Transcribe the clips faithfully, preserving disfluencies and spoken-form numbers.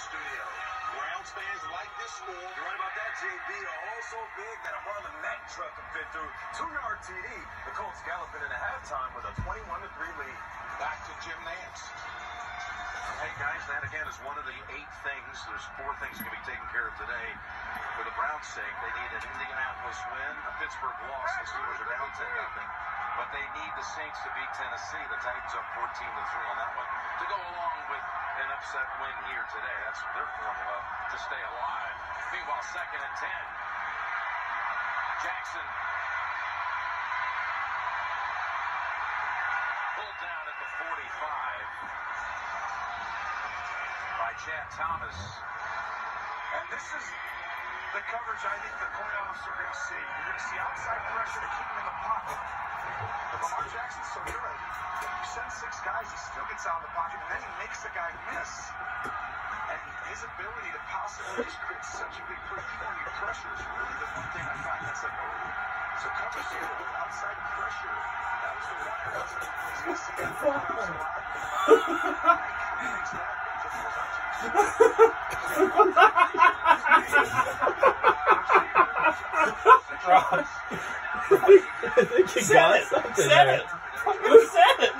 studio. Browns fans like this score. You're right about that, J B. A hole so big that a Harlan Mack truck can fit through. Two-yard T D. The Colts galloping into halftime with a twenty-one to three lead. Back to Jim Nance. Hey, guys, that again is one of the eight things. There's four things that can be taken care of today. For the Browns' sake, they need an Indianapolis win, a Pittsburgh loss. The Steelers are down ten nothing. But they need the Saints to beat Tennessee. The Titans up fourteen to three on that one. To go along with an upset win here today. That's their formula to stay alive. Meanwhile, second and ten. Jackson pulled down at the forty-five by Chad Thomas. And this is the coverage I think the playoffs are going to see. You're going to see outside pressure to keep him in the pocket. But Lamar Jackson's so good. You send six guys, he still gets out of the pocket, and then he makes the guy miss. And his ability to possibly just create such a big push, even when you pressure, is really the one thing I find that's like, oh, so coverage here with outside pressure. That was the one area he's going to see that playoffs a lot. He makes that, and just goes out to I think you got it. something Said there. it. Who said it?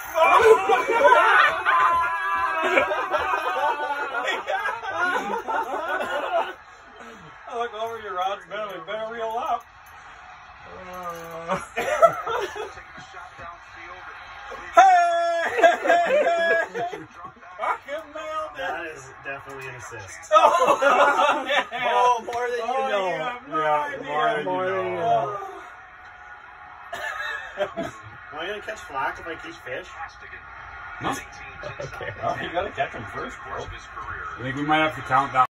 I look over your Rod's better, we better reel up. Uh... Hey! Fucking nailed it. That is definitely an assist. Oh, yeah. Oh, more than you Oh, know. you have no Yeah, idea. more than More you than know. Am I going to catch flack if I keep fish? Okay. Oh, you gotta catch him first, bro. His career. I think we might have to count down.